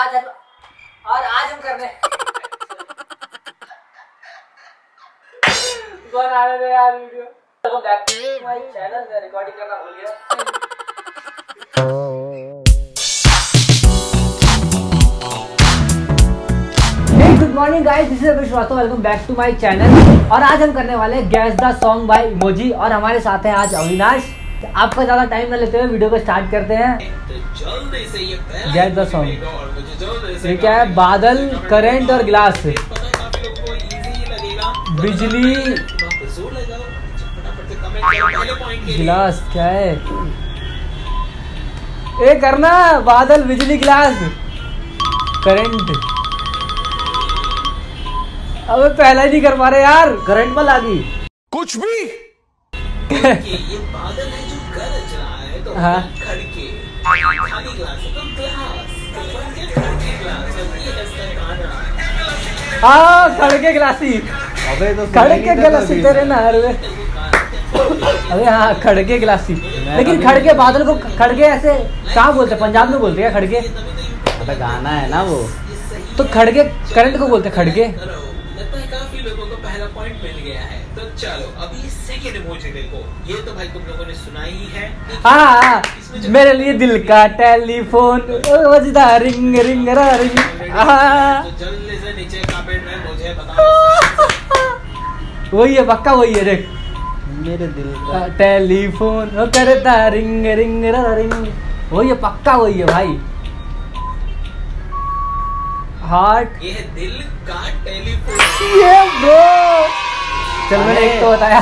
आज हम करने बना रहे थे यार वीडियो। तो बैक टू माय चैनल में रिकॉर्डिंग करना भूल गया। Good morning guys, this is Vishwas, welcome back to my channel. और आज हम करने वाले हैं guess the song by emoji और हमारे साथ है आज अविनाश। आपका ज्यादा टाइम न लेते हुए वीडियो को स्टार्ट करते हैं। गैस द सॉन्ग ये क्या है? बादल, करंट और गिलास। बिजली, गिलास क्या है? ए करना, बादल, बिजली, गिलास, करंट। अबे पहला ही नहीं कर पा रहे यार, करंट में लागी कुछ भी। ये बादल है जो गरज रहा है, तो हाँ खड़के खाली ग्लास है तो ग्लास, हाँ खड़के गिलासी। अबे तो खड़के गिलासी तेरे ना अरे अबे हाँ खड़के गिलासी। लेकिन खड़के बादल को खड़के ऐसे कहाँ बोलते? पंजाब में बोलते हैं खड़के। तो गाना है ना वो, तो खड़के करंट को बोलते खड़के। काफी लोगों को पहला पॉइंट मिल गया है। तो चलो अभी सेकंड इमोजी देखो। ये तो भाई तुम लोगों ने सुना ही है। हाँ मेरे लिए दिल का टेलीफोन बजता रिंग रिंग रिंग। तो जल्दी से नीचे कमेंट में मुझे बताओ। वही है, पक्का वही है। देख मेरे दिल का टेलीफोन करता रिंग रिंग रिंग, वही है, पक्का वही है भाई। हार्ट, ये दिल का टेलीफोन। ये ब्रो चल मैंने एक तो बताया।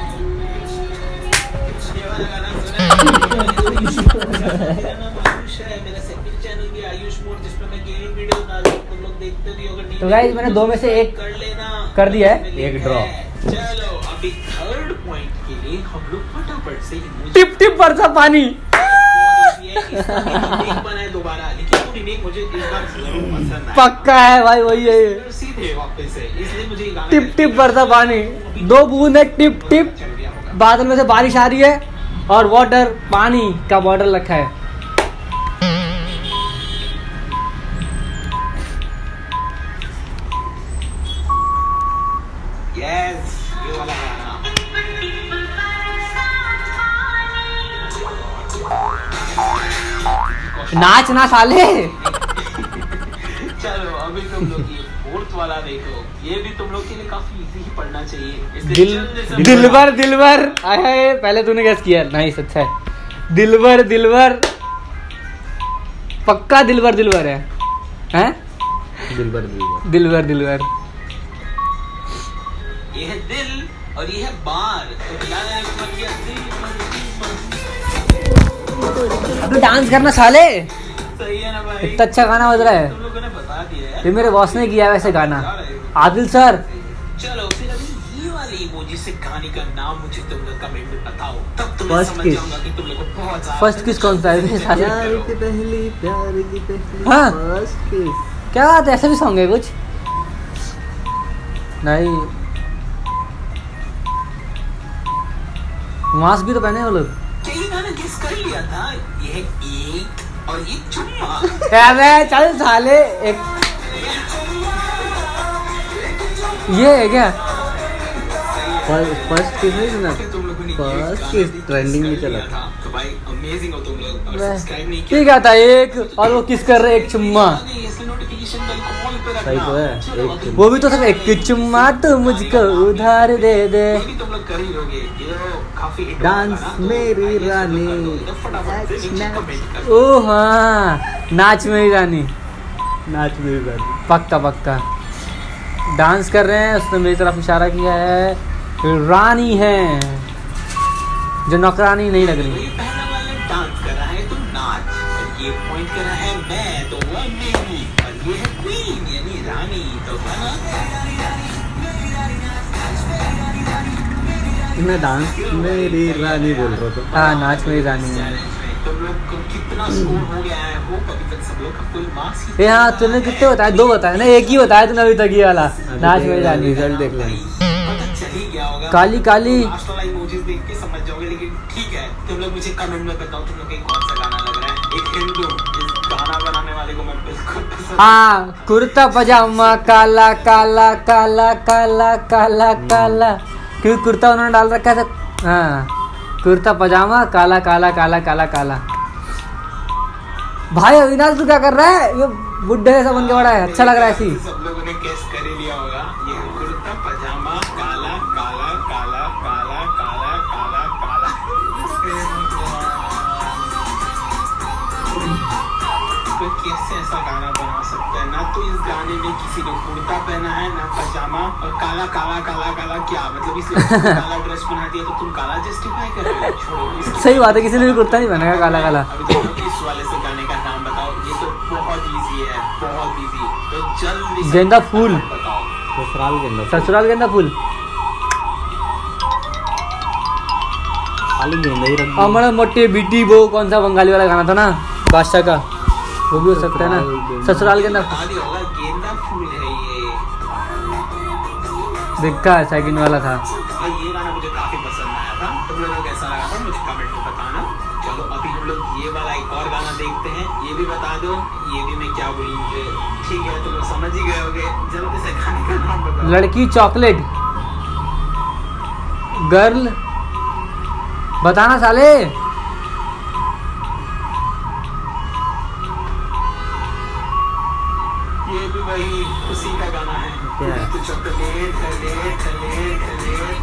तो गाइस मैंने दो में से एक कर दिया है, एक ड्रॉ। चलो अभी थर्ड पॉइंट के लिए हम लोग फटाफट से टिप टिप बरसा पानी। बनाए दोबारा, लेकिन वो रीमेक मुझे इस बार जरूर पसंद आया। पक्का है भाई, वही है सीधे वापस से, इसलिए मुझे ये गाना टिप टिप बरसा पानी। दो बूंद है टिप टिप, बादल में से बारिश आ रही है और वाटर, पानी का बॉटल रखा है। यस, ये वाला गाना। नाच ना साले। चलो अभी तुम लोग ये फोर्थ वाला देखो। ये भी तुम लोग के लिए काफी इजी ही पढ़ना चाहिए। दिलबर दिलबर आए, पहले तूने गैस किया। नाइस, अच्छा है। दिलबर दिलबर, पक्का दिलबर दिलबर है, हैं? दिलबर दिलबर दिलबर दिलबर। ये है दिल और ये है बार। तो मिलाना है मतलब ये दिल। अबे डांस करना साले। सही है ना भाई? इतना अच्छा गाना बज रहा है। तुम लोगों ने बता दिया है। ये मेरे बॉस ने किया है वैसे गाना, आदिल सर। चलो फिर अभी ये वाली इमोजी से गाने का नाम मुझे तुम लोग कमेंट में बताओ, तब तो मैं First समझ kiss। जाऊंगा कि तुम लोग को बहुत ज्यादा। फर्स्ट किस कौन सा है साले? प्यार की पहली हाँ। फर्स्ट किस। क्या बात है, ऐसा भी सॉन्ग है कुछ? नहीं, मास्क भी तो पहने वो लोग। यही गाना गेस कर लिया था। ये है एक और ये चुम्मा। अबे चल साले, एक ये है क्या? फर्स्ट किस नहीं सुना? तुम लोगों ने फर्स्ट किस ट्रेंडिंग में चला था। तो भाई अमेजिंग हो तुम लोग। और सब्सक्राइब नहीं ठीक आता है एक, और वो किस कर रहे? एक चुम्मा। इसलिए नोटिफिकेशन बेल को ऑल पे रखना। सही तो है, चलो, एक अभी चुम्मा। वो भी तो सब एक चुम्मा तो मुझको उधार दे दे। ये भी तुम लोग कर ही लोगे। ये काफी हिट डांस मेरी रानी। फटाफट से नीचे कमेंट कर। ओ हाँ, नाच मेरी रानी, नाच मेरी रानी। पक्का पक्का। डांस कर रहे हैं, उसने मेरी तरफ इशारा किया है। रानी है जो नौकरानी नहीं लग रही। ये पहला वाला डांस कर रहा है तो नाच, और ये पॉइंट कर रहा है मैं तो वो मेरी, और ये है क्वीन यानी रानी तो बना। मैं डांस मेरी रानी बोल रहा था। हाँ नाच मेरी रानी है। तुम लोग को कितना स्कोर हो गया है? वो अभी तक सब लोग का फुल मार्क्स ही। ये हाँ तूने कितने बताया? दो बताया ना, एक ही बताया तूने अभी तक ये वाला, नाच मेरी रानी। रिजल्ट देख लेंगे। पता चल ही गया होगा। काली काली लास्ट वाला इमोजीज देख के समझ जाओगे, लेकिन ठीक है तुम लोग मुझे कमेंट में बताओ तुम लोग को कौन सा गाना लग रहा है। एक हिंट दूं, इस गाना बनाने वाले को मैं बिल्कुल हाँ, कुर्ता पजामा काला काला काला काला काला काला, क्योंकि कुर्ता उन्होंने डाल रखा था। हाँ, कुर्ता पजामा काला काला काला काला काला। भाई अविनाश तू क्या कर रहा है? ये बुड्ढे जैसा बन के बड़ा है, अच्छा लग रहा है ऐसी। सब लोगों ने गेस कर ही लिया होगा, ये कुर्ता पजामा काला काला काला काला काला काला काला। तो कैसे ऐसा गाना बना सकता है? ना तो इस गाने में किसी ने कुर्ता पहना है, ना पजामा, और काला काला काला काला क्या मतलब? इसलिए काला ड्रेस बना दिया तो तुम काला जस्टिफाई कर रहे हो? छोड़ो, सही बात है, किसी ने भी कुर्ता नहीं पहनेगा काला काला। अभी तो इस वाले से गाने का नाम बताओ, ये तो बहुत इजी है, बहुत इजी। तो जल्दी से गेंदा फूल, बताओ। ससुराल गेंदा, ससुराल गेंदा फूल। खाली गेंदा ही रख अमर मोटे बीटी, वो कौन सा बंगाली वाला गाना था ना, बादशाह का, वो भी हो सकता है ना। ससुराल गेंदा बता दिया होगा, गेंदा फूल है ये। दिखा है, सेकंड वाला था। और ये गाना मुझे काफी पसंद आया था, तुम लोगों को कैसा लगा था मुझे कमेंट में बताना। चलो अभी हम लोग ये वाला एक और गाना देखते हैं, ये भी बता दो ये भी मैं क्या बोलूं। ठीक है, तुम लोग समझ ही गए होगे। जल्दी से गाने का नाम बताओ। लड़की चॉकलेट, गर्ल, बताना साले। ये भी वही उसी का गाना है। क्या है? तो chocolate chocolate chocolate.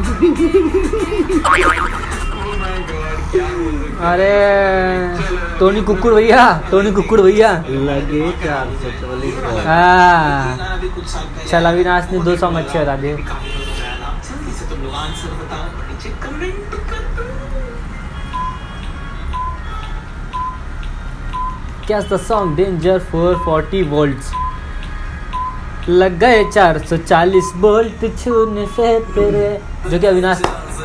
Oh my god, क्या बोल रहे हो? अरे टोनी कुक्कुड़ भैया, टोनी कुक्कुड़ भैया। लगे 444 बॉल। हाँ, ये गाना भी कुछ साल पहले चल अविनाश ने 2 सॉन्ग अच्छे बता दिए। काफी पसंद आया था। जल्दी से तुम लोग आंसर बताओ, नीचे कमेंट कर दो। Guess the song Danger 440 volts। लग गए 440 वोल्ट छूने से तेरे, जो कि अविनाश।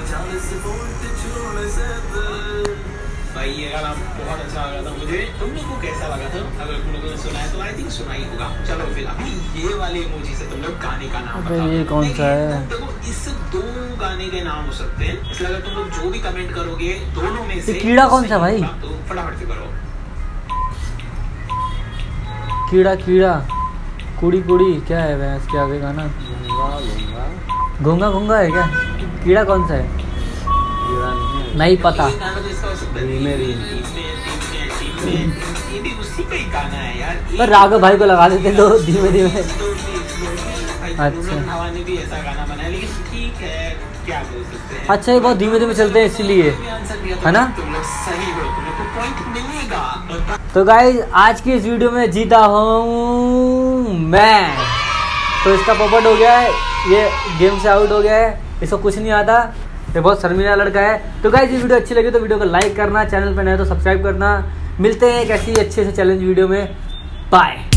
भाई ये गाना बहुत अच्छा लगा था मुझे। तुम लोगों को कैसा लगा था? अगर तुम लोगों ने सुना है तो आई थिंक सुना ही होगा। चलो फिर अभी ये वाले इमोजी से तुम लोग गाने का नाम अबे बताओ। ये कौन सा है? देखो इस 2 गाने के नाम हो सकते हैं, इसलिए अगर तुम लोग जो भी कमेंट करोगे दोनों में से कीड़ा कौन सा भाई? तो फटाफट से करो। कीड़ा कीड़ा, कुड़ी कुड़ी, क्या है भैंस के आगे गाना? घोंगा घोंगा है क्या? कीड़ा कौन सा है? नहीं पता। ये गाना तो इसका हो सकता है। ये भी उसी का ही गाना है यार। पर राघव भाई को लगा देते तो धीमे धीमे। अच्छा, ने भी ऐसा गाना बनाया, लेकिन ठीक है, क्या बोल सकते हैं। अच्छा, ये बहुत धीमे धीमे चलते हैं इसीलिए, है ना? तुम लोग सही हो, तुम लोग को पॉइंट मिलेगा। तो गाइज आज की इस वीडियो में जीता हूँ मैं। तो इसका पोपट हो गया है, ये गेम से आउट हो गया है, इसको कुछ नहीं आता, ये बहुत शर्मीला लड़का है। तो गाइज ये वीडियो अच्छी लगी तो वीडियो को लाइक करना, चैनल पर नए तो सब्सक्राइब करना। मिलते हैं एक ऐसी अच्छे से चैलेंज वीडियो में। बाय।